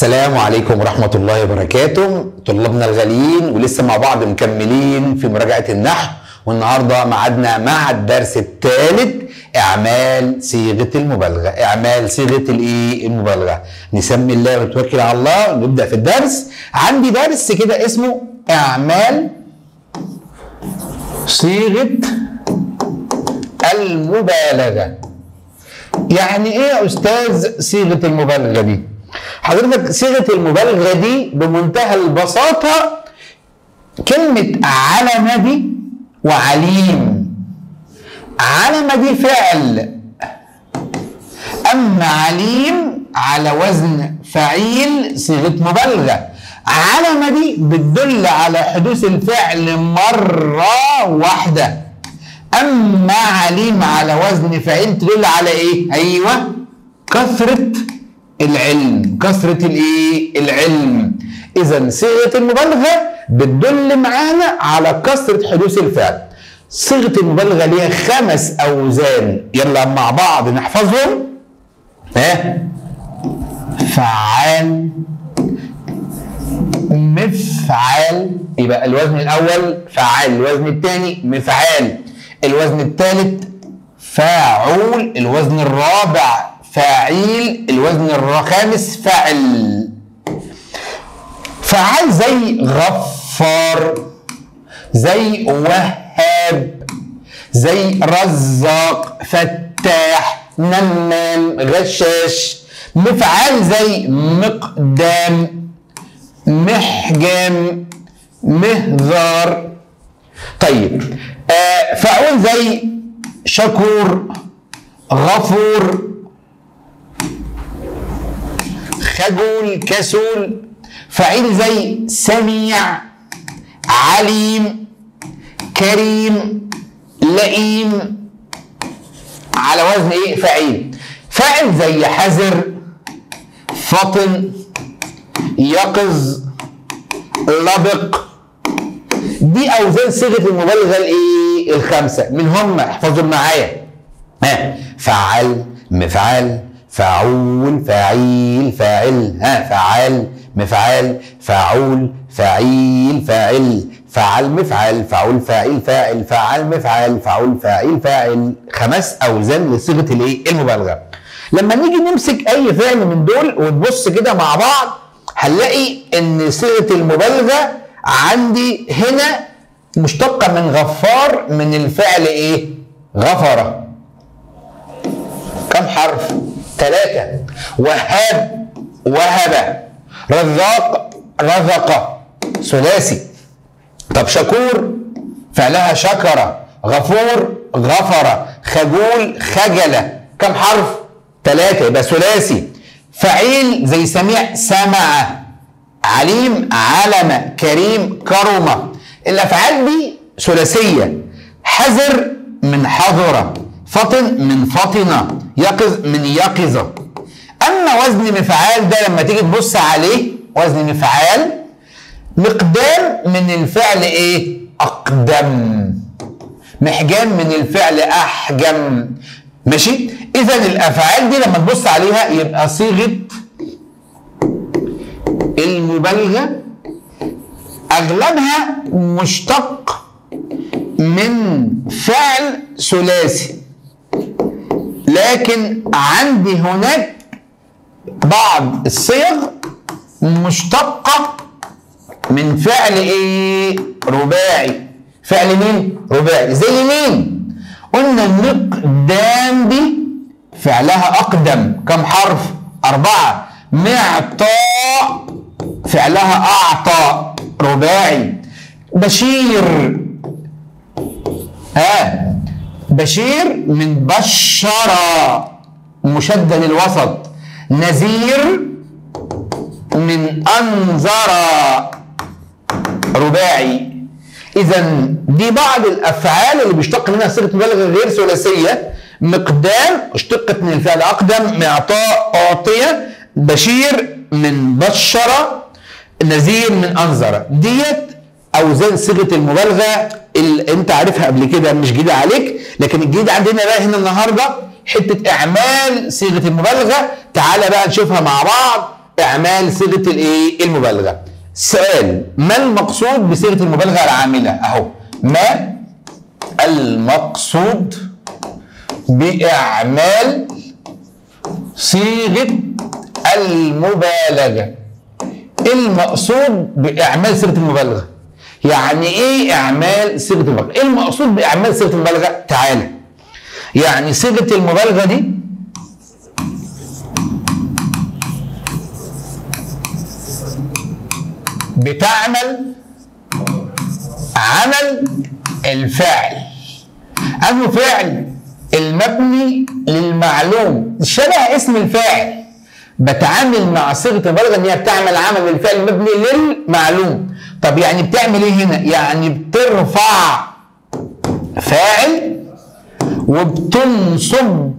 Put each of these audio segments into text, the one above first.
السلام عليكم ورحمة الله وبركاته. طلابنا الغاليين ولسه مع بعض مكملين في مراجعة النحو، والنهارده ميعادنا مع الدرس الثالث اعمال صيغة المبالغة. اعمال صيغة المبالغة. نسمي الله ونتوكل على الله ونبدأ في الدرس. عندي درس كده اسمه اعمال صيغة المبالغة. يعني ايه يا استاذ صيغة المبالغة دي؟ حضرتك صيغة المبالغة دي بمنتهى البساطة كلمة علم دي وعليم. علم دي فعل، أما عليم على وزن فعيل صيغة مبالغة. علم دي بتدل على حدوث الفعل مرة واحدة، أما عليم على وزن فعيل تدل على إيه؟ أيوه، كثرة العلم. كثرة العلم. إذا صيغة المبالغة بتدل معانا على كثرة حدوث الفعل. صيغة المبالغة ليها 5 أوزان، يلا مع بعض نحفظهم. فعال، مفعال، يبقى الوزن الأول فعال، الوزن الثاني مفعال، الوزن الثالث فاعول، الوزن الرابع فاعيل، الوزن الخامس فعل. فعال زي غفار، زي وهاب، زي رزاق، فتاح، نمام، غشاش. مفعال زي مقدام، محجام، مهذار. طيب فاعول زي شكور، غفور، خجول، كسول. فعيل زي سميع، عليم، كريم، لئيم، على وزن فعيل. فاعل زي حذر، فطن، يقظ، لبق. دي اوزان صيغه المبالغه ال5. من هم؟ احفظوا معايا. فعل، مفعال، فاعول، فاعيل، فاعل. فعال، مفعال، فاعول، فاعيل، فاعل، فعل، مفعل، فاعول، فاعيل، فاعل، فعل، مفعل، فاعول، فاعيل، فاعل. 5 اوزان لصيغه المبالغه. لما نيجي نمسك اي فعل من دول ونبص كده مع بعض هنلاقي ان صيغه المبالغه عندي هنا مشتقه من غفار، من الفعل غفر. كم حرف؟ 3. وهاب، وهب. رزاق، رزق، ثلاثي. طب شكور فعلها شكر. غفور، غفر. خجول، خجل. كم حرف؟ 3، يبقى ثلاثي. فعيل زي سميع، سمع. عليم، علم. كريم، كرم. الافعال دي ثلاثيه. حذر من حضر، فطن من فطن، يقظ من يقظ. اما وزن مفعال ده لما تيجي تبص عليه، وزن مفعال مقدام من الفعل اقدم، محجام من الفعل احجم. ماشي؟ اذا الافعال دي لما تبص عليها يبقى صيغه المبالغه اغلبها مشتق من فعل ثلاثي، لكن عندي هناك بعض الصيغ مشتقة من فعل رباعي. فعل مين؟ رباعي. زي مين؟ قلنا المقدام دي فعلها أقدم. كم حرف؟ 4. معطاء فعلها أعطى، رباعي. بشير، بشير من بشر، مشدد الوسط. نذير من أنذر، رباعي. إذا دي بعض الأفعال اللي بيشتق منها صيغة مبالغة غير ثلاثية. مقدام اشتقت من الفعل أقدم، معطاء أعطية، بشير من بشر، نذير من أنذر. ديت أوزان صيغة المبالغة اللي أنت عارفها قبل كده، مش جديدة عليك، لكن الجديد عندنا بقى هنا النهارده حتة اعمال صيغة المبالغة. تعالى بقى نشوفها مع بعض اعمال صيغه الايه؟ المبالغه. سؤال: ما المقصود بصيغه المبالغه العامله؟ اهو: ما المقصود باعمال صيغه المبالغه؟ المقصود باعمال صيغه المبالغه يعني ايه؟ اعمال صيغه المبالغه. ايه المقصود باعمال صيغه المبالغه؟ تعالى، يعني صيغه المبالغه دي بتعمل عمل الفعل. أنه فعل المبني للمعلوم شبه اسم الفاعل. بتعامل مع صيغه المبالغه ان هي بتعمل عمل الفعل المبني للمعلوم. طب يعني بتعمل ايه هنا؟ يعني بترفع فاعل وبتنصب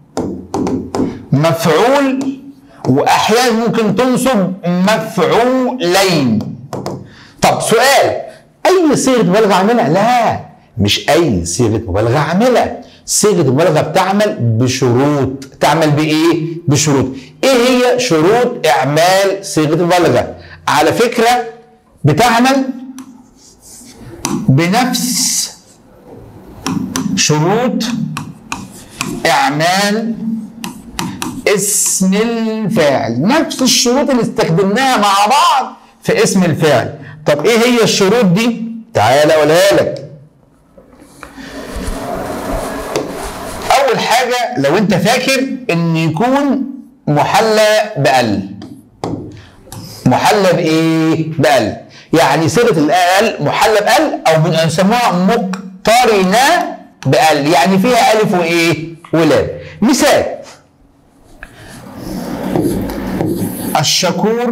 مفعول، واحيانا ممكن تنصب مفعولين. طب سؤال: اي صيغه مبالغه عامله؟ لا، مش اي صيغه مبالغه عامله. صيغه المبالغه بتعمل بشروط. تعمل بايه؟ بشروط. ايه هي شروط اعمال صيغه المبالغه؟ على فكره بتعمل بنفس شروط اعمال اسم الفاعل، نفس الشروط اللي استخدمناها مع بعض في اسم الفاعل. طب ايه هي الشروط دي؟ تعالى اقولها لك. اول حاجه لو انت فاكر ان يكون محلى بال. محلى بايه؟ بال. يعني صيغه الال محلى بال، او بنسموها مقترنه بال، يعني فيها الف وايه؟ ولام. مثال: الشكور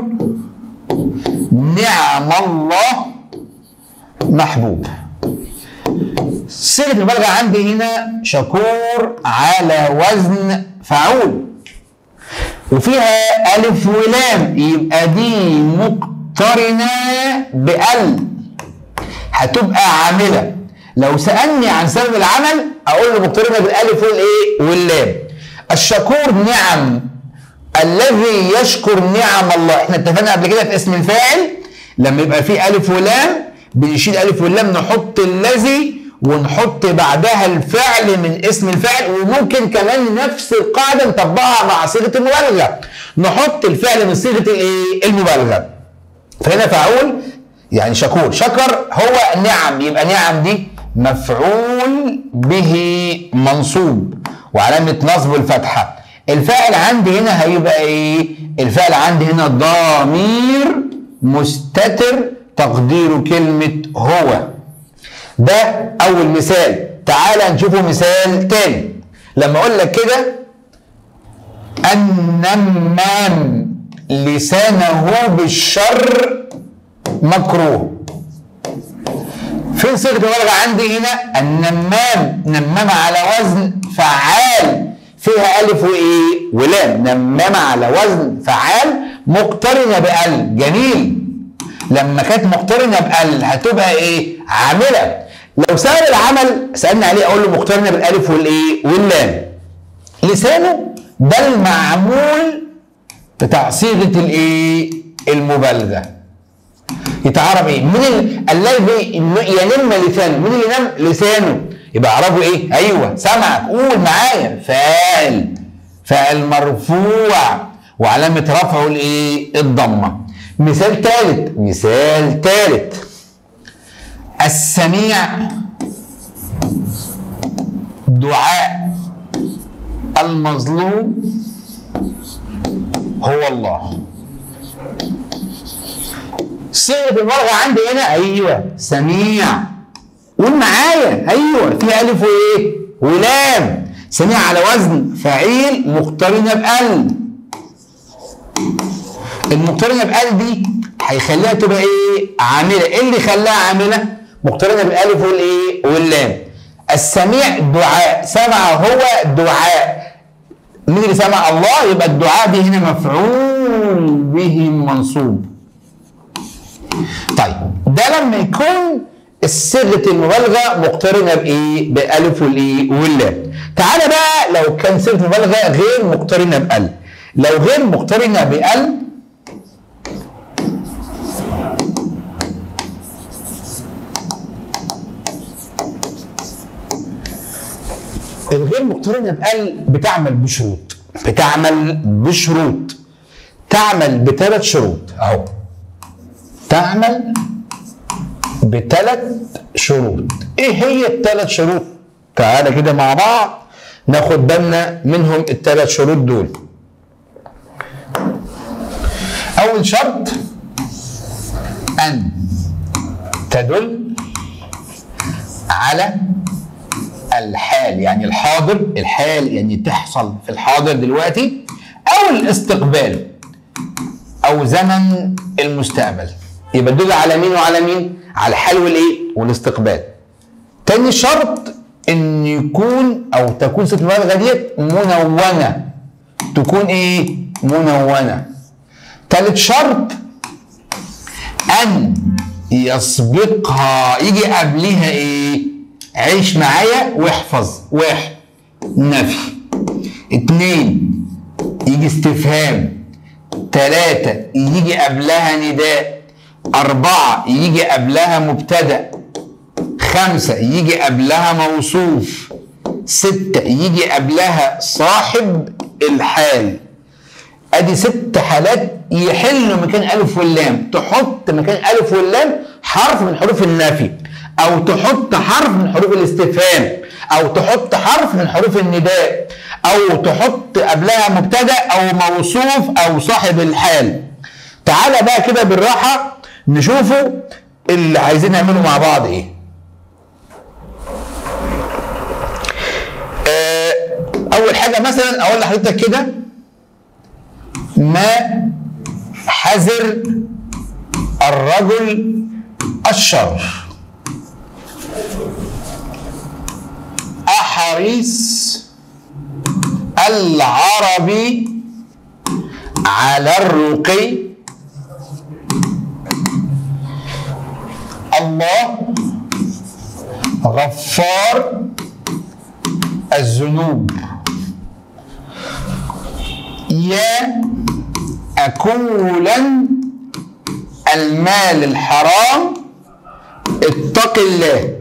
نعم الله محبوب. صيغه المبالغه عندي هنا شكور على وزن فعول، وفيها الف ولام، يبقى دي مقترنه بال، هتبقى عامله. لو سالني عن سبب العمل اقول له مقترنه بالالف والايه؟ واللام. الشكور نعم، الذي يشكر نعم الله. احنا اتفقنا قبل كده في اسم الفاعل لما يبقى فيه الف ولام بنشيل الف واللام نحط الذي ونحط بعدها الفعل من اسم الفاعل. وممكن كمان نفس القاعده نطبقها مع صيغه المبالغه، نحط الفعل من صيغه الايه؟ المبالغه. فهنا فاعول يعني شكور، شكر هو نعم، يبقى نعم دي مفعول به منصوب وعلامه نصب الفتحه. الفاعل عندي هنا هيبقى ايه؟ الفاعل عندي هنا ضمير مستتر تقديره كلمة هو. ده أول مثال. تعال نشوفه مثال تاني. لما أقول لك كده: النمام لسانه بالشر مكروه. فين صيغة المبالغة عندي هنا؟ النمام، نمام على وزن فعال، فيها ألف وإيه؟ ولام. نمام على وزن فعال مقترنة بأل. جميل. لما كانت مقترنة بأل هتبقى إيه؟ عاملة. لو سأل العمل سألنا عليه أقول له مقترنة بالألف والإيه؟ واللام. لسانه ده المعمول بتاع صيغة الإيه؟ المبالغة. يتعرب إيه؟ من الذي ينم لسانه. مين اللي نم؟ لسانه. يبقى اعرفه ايه؟ ايوه سمعك، قول معايا. فاعل، فاعل مرفوع وعلامه رفعه الايه؟ الضمه. مثال ثالث، مثال ثالث: السميع دعاء المظلوم هو الله. صيغه المبالغه عندي هنا ايوه سميع، قول معايا. ايوه فيها الف وايه؟ ولام. سميع على وزن فعيل مقترنه بال. المقترنه بال دي هيخليها تبقى ايه؟ عامله. ايه اللي خلاها عامله؟ مقترنه بالالف والايه؟ واللام. السميع دعاء، سمع هو دعاء. مين اللي سمع؟ الله. يبقى الدعاء دي هنا مفعول به منصوب. طيب ده لما يكون صيغه المبالغه مقترنه بايه؟ بالالف والايه؟ واللام. تعالى بقى لو كان صيغه المبالغه غير مقترنه بال. لو غير مقترنه بال الغير مقترنه بال بتعمل بشروط، تعمل بثلاث شروط اهو، تعمل بثلاث شروط. ايه هي الثلاث شروط؟ تعالى كده مع بعض ناخد بالنا منهم الثلاث شروط دول. اول شرط ان تدل على الحال، يعني الحاضر، الحال يعني تحصل في الحاضر دلوقتي، او الاستقبال او زمن المستقبل. يبقى تدل على مين وعلى مين؟ على الحال والايه؟ والاستقبال. تاني شرط ان يكون او تكون صيغه المبالغه ديت منونه، تكون ايه؟ منونه. تالت شرط ان يسبقها، يجي قبلها ايه؟ عيش معايا واحفظ. واحد نفي، اتنين يجي استفهام، تلاتة يجي قبلها نداء، أربعة يجي قبلها مبتدأ، خمسة يجي قبلها موصوف، ستة يجي قبلها صاحب الحال. ادي ست حالات يحلوا مكان الف واللام. تحط مكان الف واللام حرف من حروف النفي، او تحط حرف من حروف الاستفهام، او تحط حرف من حروف النداء، او تحط قبلها مبتدا او موصوف او صاحب الحال. تعالى بقى كده بالراحه نشوفوا اللي عايزين نعمله مع بعض ايه. اول حاجه مثلا اقول لحضرتك كده: ما حذر الرجل الشر، أحريص العربي على الرقي، الله غفار الذنوب، يا أكولا المال الحرام اتق الله،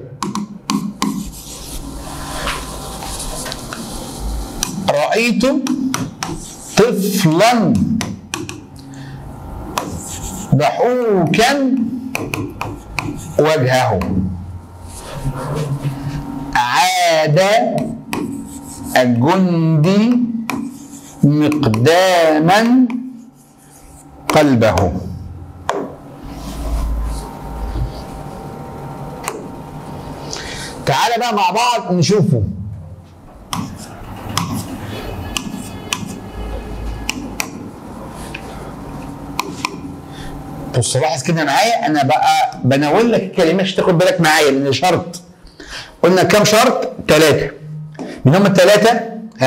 رأيت طفلا ضحوكا وجهه، عاد الجندي مقداما قلبه. تعالى بقى مع بعض نشوفه. بص لاحظ كده معايا، انا بقى بناول لك الكلمات عشان تاخد بالك معايا، لان شرط قلنا كام شرط؟ 3. من هم الثلاثه؟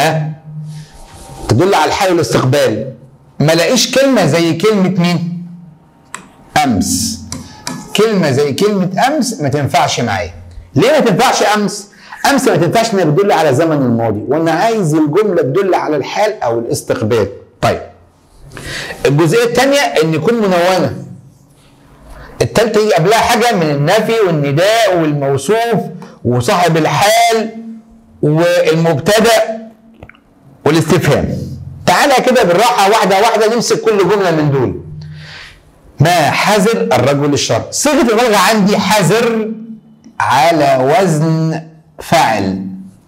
تدل على الحال والاستقبال. ما لاقيش كلمه زي كلمه مين؟ امس. كلمه زي كلمه امس ما تنفعش معايا. ليه ما تنفعش امس؟ امس ما تنفعش انها بتدل على زمن الماضي، وانا عايز الجمله تدل على الحال او الاستقبال. طيب الجزئيه الثانيه ان يكون منونه. الثالثه يجي قبلها حاجه من النفي والنداء والموصوف وصاحب الحال والمبتدا والاستفهام. تعالى كده بالراحه واحده واحده نمسك كل جمله من دول. ما حذر الرجل الشر، صيغه المبالغه عندي حذر على وزن فعل،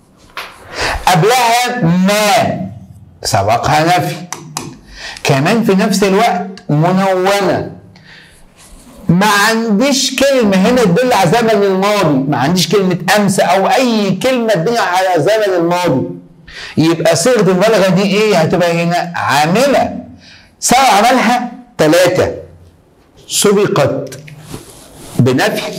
قبلها ما سبقها نفي، كمان في نفس الوقت منونه. ما عنديش كلمه هنا تدل على زمن الماضي، ما عنديش كلمه امس او اي كلمه تدل على زمن الماضي. يبقى صيغه المبالغه دي ايه؟ هتبقى هنا عامله. سواء عملها 3 سبقت بنفي،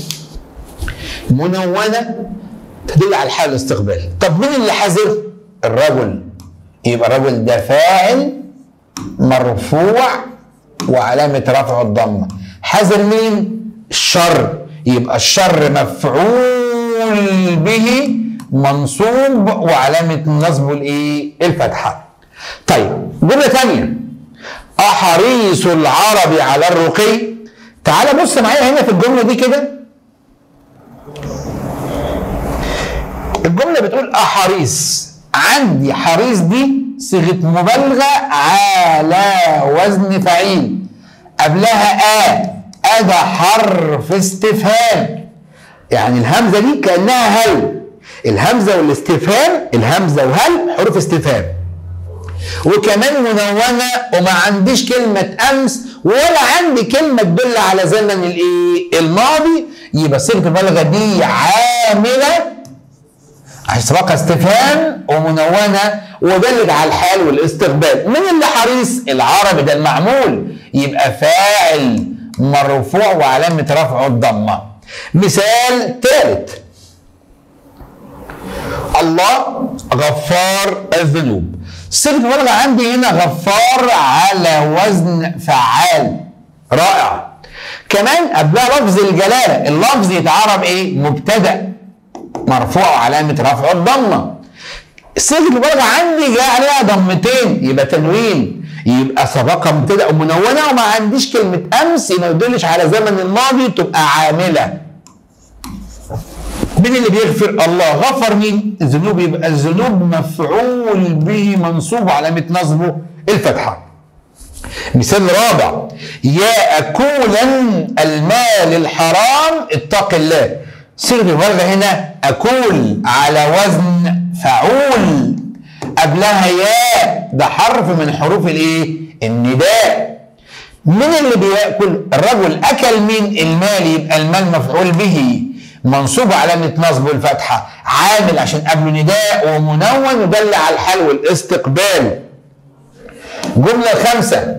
منونه تدل على الحال والاستقبال. طب مين اللي حذر؟ الرجل. يبقى الرجل ده فاعل مرفوع وعلامه رفعه الضمه. حذر مين؟ الشر. يبقى الشر مفعول به منصوب وعلامه نصبه الايه؟ الفتحه. طيب جمله ثانيه: احريص العرب على الرقي. تعال بص معايا هنا في الجمله دي كده. الجمله بتقول احريص، عندي حريص دي صيغة مبالغة على وزن فعيل، قبلها ده حرف استفهام، يعني الهمزة دي كأنها هل. الهمزة والاستفهام، الهمزة وهل حروف استفهام، وكمان منونة، وما عنديش كلمة أمس ولا عندي كلمة تدل على زمن الإيه؟ الماضي. يبقى صيغة المبالغة دي عاملة سباق استفهام ومنونة ودلت على الحال والاستقبال. من اللي حريص؟ العربي، ده المعمول، يبقى فاعل مرفوع وعلامة رفعه الضمة. مثال ثالث: الله غفار الذنوب. صيغة المبالغة عندي هنا غفار على وزن فعال، رائع. كمان قبلها لفظ الجلالة، اللفظ يتعرب ايه؟ مبتدأ مرفوع وعلامة رفعه الضمة. صيغة المبالغة عندي جاء عليها ضمتين، يبقى تنوين، يبقى سبقها مبتدأ ومنونة، وما عنديش كلمة أمس ما يدلش على زمن الماضي، تبقى عاملة. مين اللي بيغفر؟ الله. غفر مين؟ الذنوب، يبقى الذنوب مفعول به منصوب وعلامة نصبه الفتحة. مثال رابع: يا أكولا المال الحرام اتق الله. صيغة المبالغة هنا أكول على وزن فعول، قبلها يا، ده حرف من حروف الايه؟ النداء. مين اللي بياكل؟ الرجل. اكل مين؟ المال، يبقى المال مفعول به منصوب علامة نصبه الفتحة، عامل عشان قبله نداء ومنون ودل على الحال والاستقبال. جملة 5: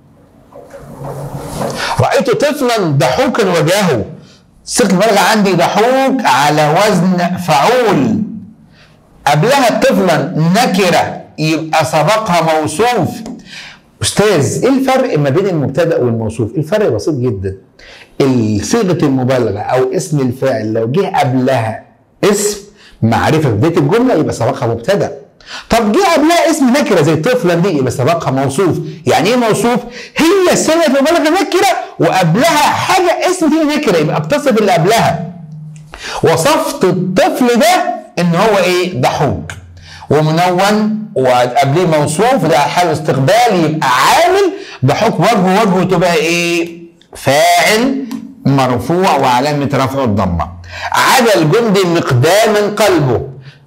رأيت طفلا ضحوكا وجهه. صيغة المبالغة عندي ضحوك على وزن فعول، قبلها طفلا نكرة، يبقى سبقها موصوف. أستاذ، إيه الفرق ما بين المبتدأ والموصوف؟ الفرق بسيط جدا. صيغة المبالغة أو اسم الفاعل لو جه قبلها اسم معرفة في بداية الجملة يبقى سبقها مبتدأ. طب جه قبلها اسم نكرة زي طفلا دي يبقى سبقها موصوف. يعني إيه موصوف؟ هي صيغة المبالغة نكرة وقبلها حاجة اسم دي نكرة، يبقى بتصف اللي قبلها. وصفت الطفل ده إن هو إيه؟ ضحوك ومنون وقبليه موصوف، ده حال استقبال، يبقى عامل. ضحوك وجهه تبقى ايه؟ فاعل مرفوع وعلامة رفعه الضمة. عدا الجندي مقداما قلبه.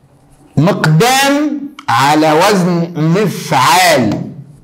مقدام على وزن مفعال.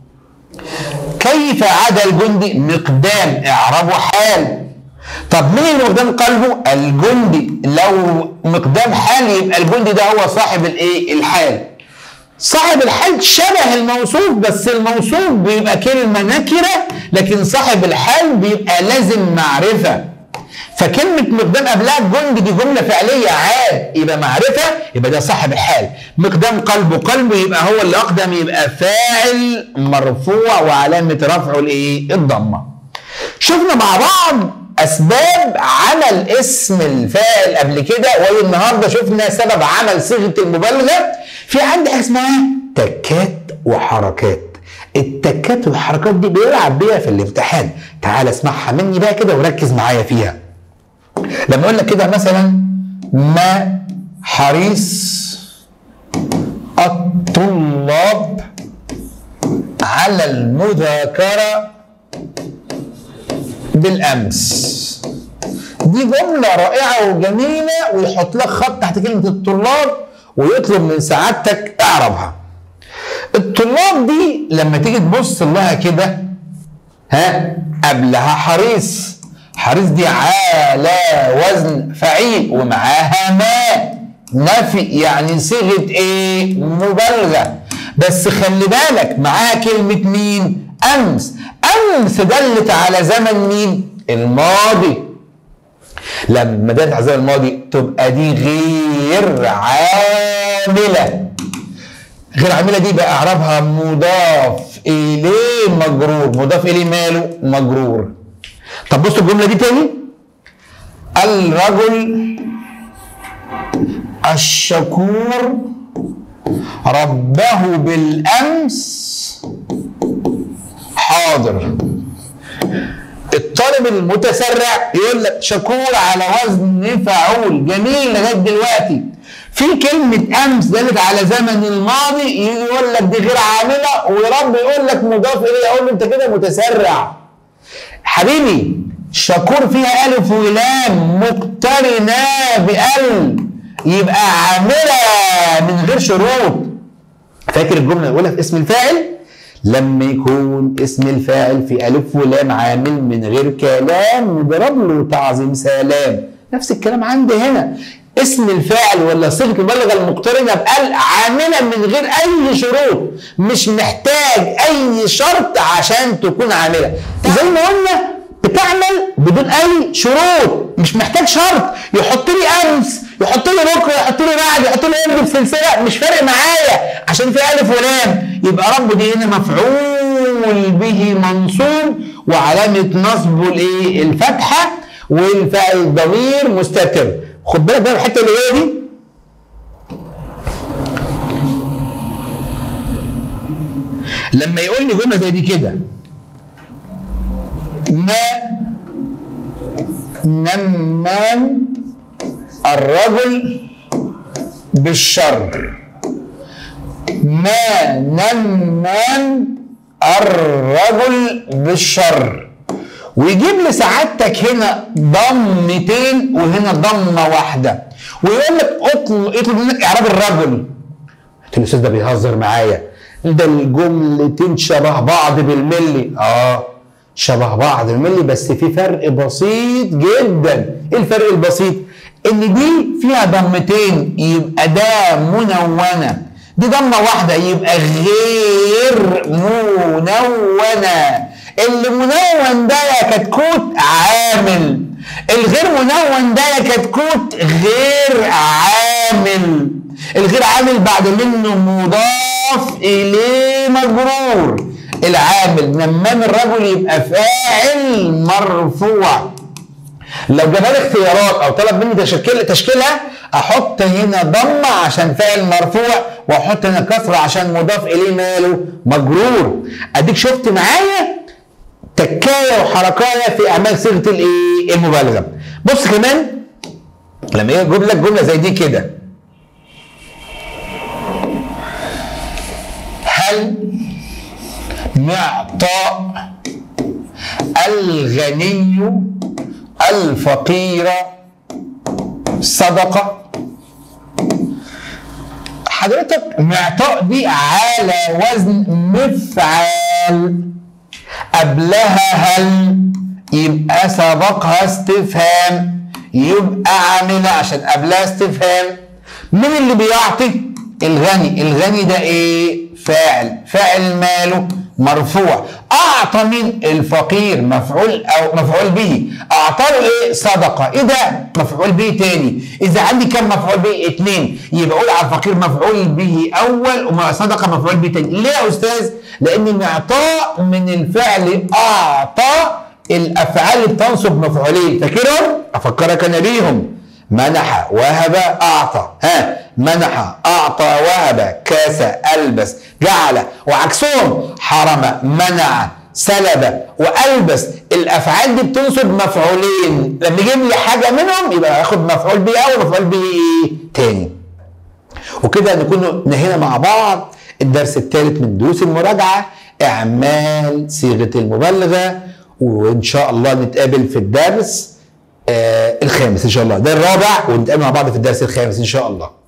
كيف عدا الجندي؟ مقدام اعرابه حال. طب مين اللي مقدام قلبه؟ الجندي. لو مقدام حال يبقى الجندي ده هو صاحب الايه؟ الحال. صاحب الحال شبه الموصوف، بس الموصوف بيبقى كلمة نكرة، لكن صاحب الحال بيبقى لازم معرفة. فكلمة مقدام قبلها الجندي دي جملة فعلية عاد، يبقى معرفة، يبقى ده صاحب الحال. مقدام قلبه يبقى هو اللي أقدم، يبقى فاعل مرفوع وعلامة رفعه الايه؟ الضمة. شفنا مع بعض أسباب عمل اسم الفاعل قبل كده، والنهارده شفنا سبب عمل صيغة المبالغة. في عندي حاجة اسمها تكات وحركات. التكات والحركات دي بيلعب بيها في الامتحان. تعال اسمعها مني بقى كده وركز معايا فيها. لما اقول لك كده مثلا: ما حريص الطلاب على المذاكرة بالأمس. دي جملة رائعة وجميلة، ويحط لك خط تحت كلمة الطلاب ويطلب من سعادتك اعربها. الطلاب دي لما تيجي تبص لها كده قبلها حريص. حريص دي على وزن فعيل ومعاها ما نفي، يعني صيغة ايه؟ مبالغة. بس خلي بالك معاها كلمة مين؟ أمس. أمس دلت على زمن مين؟ الماضي. لما دلت على زمن الماضي تبقى دي غير عاملة. غير عاملة دي بقى اعرابها مضاف إليه مجرور. مضاف إليه ماله؟ مجرور. طب بصوا الجملة دي تاني: الرجل الشكور ربه بالأمس حاضر. الطالب المتسرع يقول لك شكور على وزن فعول. جميل لغايه دلوقتي. في كلمة أمس دلت على زمن الماضي، يجي يقول لك دي غير عاملة، ورب يقول لك مضاف إليه، أقول له أنت كده متسرع. حبيبي شكور فيها ألف ولام مقترنة بأل، يبقى عاملة من غير شروط. فاكر الجملة الأولى في اسم الفاعل؟ لما يكون اسم الفاعل في ألف ولام عامل من غير كلام نضرب له تعظيم سلام. نفس الكلام عندي هنا، اسم الفاعل ولا صيغه المبالغه المقترنه بال عامله من غير اي شروط، مش محتاج اي شرط عشان تكون عامله. زي ما قلنا بتعمل بدون اي شروط، مش محتاج شرط يحط لي امس، يحط لي بكره، يحط لي بعد، يحط لي ارجل سلسله، مش فارق معايا عشان في الف ولام. يبقى رب دي هنا مفعول به منصوب وعلامه نصبه الايه؟ الفتحه، والفاعل ضمير مستتر. خد بالك بقى الحته اللي هي دي، لما يقول لي جمله زي دي كده، ما نمان الرجل بالشر، ما نمان الرجل بالشر، ويجيب لي سعادتك هنا ضمتين وهنا ضمه واحده، ويقول لك اطلب منك اعراب الرجل. قلت له الاستاذ ده بيهزر معايا، ده الجملتين شبه بعض بالملي. شبه بعض بالملي، بس في فرق بسيط جدا. ايه الفرق البسيط؟ ان دي فيها ضمتين يبقى ده منونه، دي ضمه واحده يبقى غير منونه. اللي منون ده يا كتكوت عامل، الغير منون ده يا كتكوت غير عامل. الغير عامل بعد منه مضاف اليه مجرور. العامل نمام الرجل يبقى فاعل مرفوع. لو جاب لي اختيارات او طلب مني تشكيلها، احط هنا ضمه عشان فاعل مرفوع، واحط هنا كسره عشان مضاف اليه ماله مجرور. اديك شفت معايا تكايه وحركايه في اعمال صيغه الايه؟ المبالغه. بص كمان لما يجيب لك جمله زي دي كده، هل معطاء الغني الفقير صدقه؟ حضرتك معطاء دي على وزن مفعال، قبلها هل يبقى سبقها استفهام، يبقى عامله عشان قبلها استفهام. مين اللي بيعطي؟ الغني. الغني ده ايه؟ فاعل. فاعل ماله مرفوع. اعطى مين؟ الفقير مفعول او مفعول به. اعطى له ايه؟ صدقه. ايه ده؟ مفعول به تاني. اذا عندي كم مفعول به؟ 2. يبقى اقول على الفقير مفعول به اول ومع صدقه مفعول به تاني. ليه يا استاذ؟ لان الاعطاء من الفعل اعطى، الافعال اللي بتنصب مفعولين، فاكرهم؟ افكرك انا بيهم. منح، وهب، اعطى. منح، اعطى، وهب، كاس، البس، جعل، وعكسهم حرم، منع، سلب، والبس. الافعال دي بتنصب مفعولين، لما يجيب لي حاجه منهم يبقى هاخد مفعول به اول ومفعول به تاني. وكده نكون نهينا مع بعض الدرس الثالث من دروس المراجعه، اعمال صيغه المبالغه. وان شاء الله نتقابل في الدرس الخامس ان شاء الله، ده الرابع، ونتقابل مع بعض في الدرس الخامس ان شاء الله.